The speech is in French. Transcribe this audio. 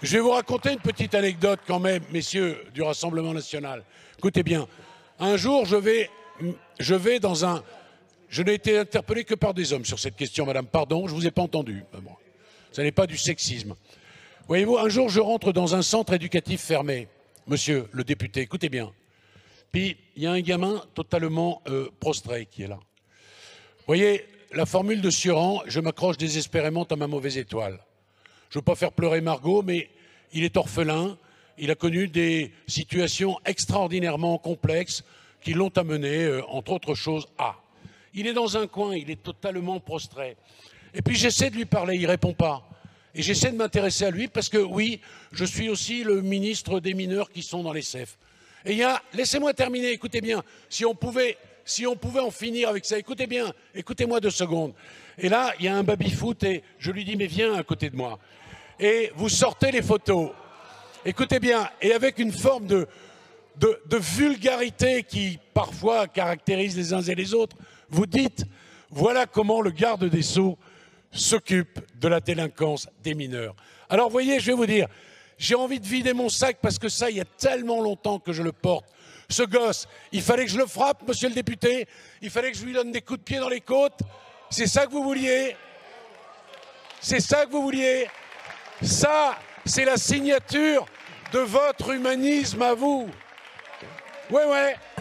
Je vais vous raconter une petite anecdote quand même, messieurs du Rassemblement national. Écoutez bien, un jour je vais dans un... Je n'ai été interpellé que par des hommes sur cette question, madame. Pardon, je ne vous ai pas entendu. Bon, ça n'est pas du sexisme. Voyez-vous, un jour je rentre dans un centre éducatif fermé, monsieur le député, écoutez bien. Puis il y a un gamin totalement prostré qui est là. Vous voyez, la formule de Sioran, je m'accroche désespérément à ma mauvaise étoile. Je ne veux pas faire pleurer Margot, mais il est orphelin, il a connu des situations extraordinairement complexes qui l'ont amené, entre autres choses, à. Il est dans un coin, il est totalement prostré. Et puis j'essaie de lui parler, il ne répond pas. Et j'essaie de m'intéresser à lui parce que, oui, je suis aussi le ministre des mineurs qui sont dans les CEF. Et il y a, laissez-moi terminer, écoutez bien, si on pouvait en finir avec ça, écoutez bien, écoutez-moi 2 secondes. Et là, il y a un baby-foot et je lui dis, mais viens à côté de moi. Et vous sortez les photos. Écoutez bien, et avec une forme de vulgarité qui, parfois, caractérise les uns et les autres, vous dites, voilà comment le garde des Sceaux s'occupe de la délinquance des mineurs. Alors, vous voyez, je vais vous dire, j'ai envie de vider mon sac parce que ça, il y a tellement longtemps que je le porte. Ce gosse, il fallait que je le frappe, monsieur le député, il fallait que je lui donne des coups de pied dans les côtes. C'est ça que vous vouliez? C'est ça que vous vouliez? Ça, c'est la signature de votre humanisme à vous. Ouais, ouais.